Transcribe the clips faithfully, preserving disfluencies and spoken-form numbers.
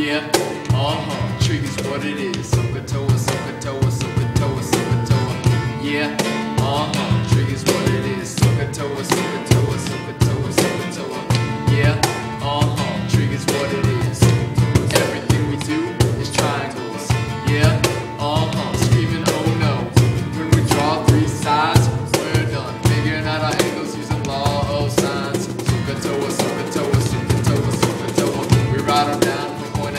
Yeah, uh-huh, trig is what it is. Sohcahtoa, Sohcahtoa, Sohcahtoa, Sohcahtoa. Yeah, uh-huh, trig is what it is. Sohcahtoa, Sohcahtoa, Sohcahtoa, Sohcahtoa. Yeah, uh-huh, trig is what it is. Everything we do is triangles. Yeah, uh-huh, screaming oh no. When we draw three sides, we're done. Figuring out our angles using law of sines. Sohcahtoa, Sohcahtoa, Sohcahtoa, Sohcahtoa. We write them down.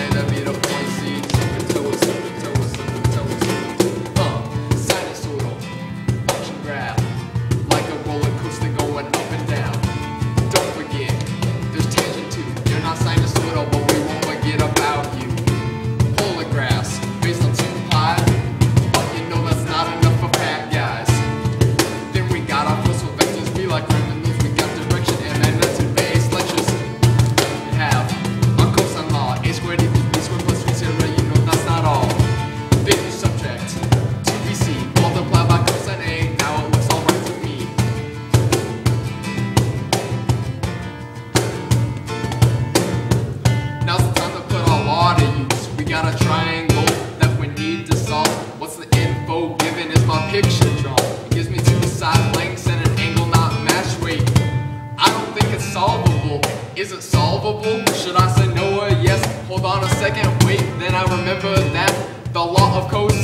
Got a triangle that we need to solve. What's the info given is my picture drawn. It gives me two side lengths and an angle not matched. Wait, I don't think it's solvable. Is it solvable? Should I say no or yes? Hold on a second, wait, then I remember that the law of cosine